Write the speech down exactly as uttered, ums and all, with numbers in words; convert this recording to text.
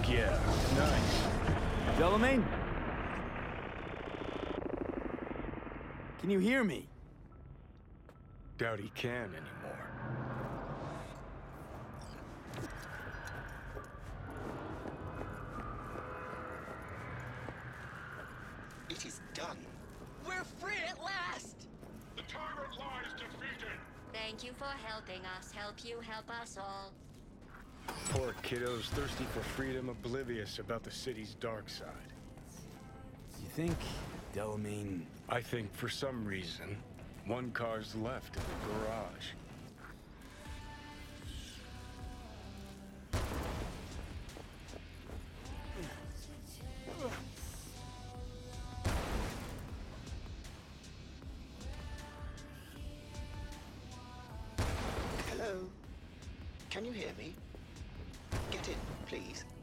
yeah, nice. Delamain? Can you hear me? Doubt he can anymore. It is done. We're free at last! The tyrant lies defeated! Thank you for helping us. Help you help us all. Poor kiddos thirsty for freedom, oblivious about the city's dark side. You think Delamain... I think for some reason, one car's left in the garage. Hello? Can you hear me? Get in, please.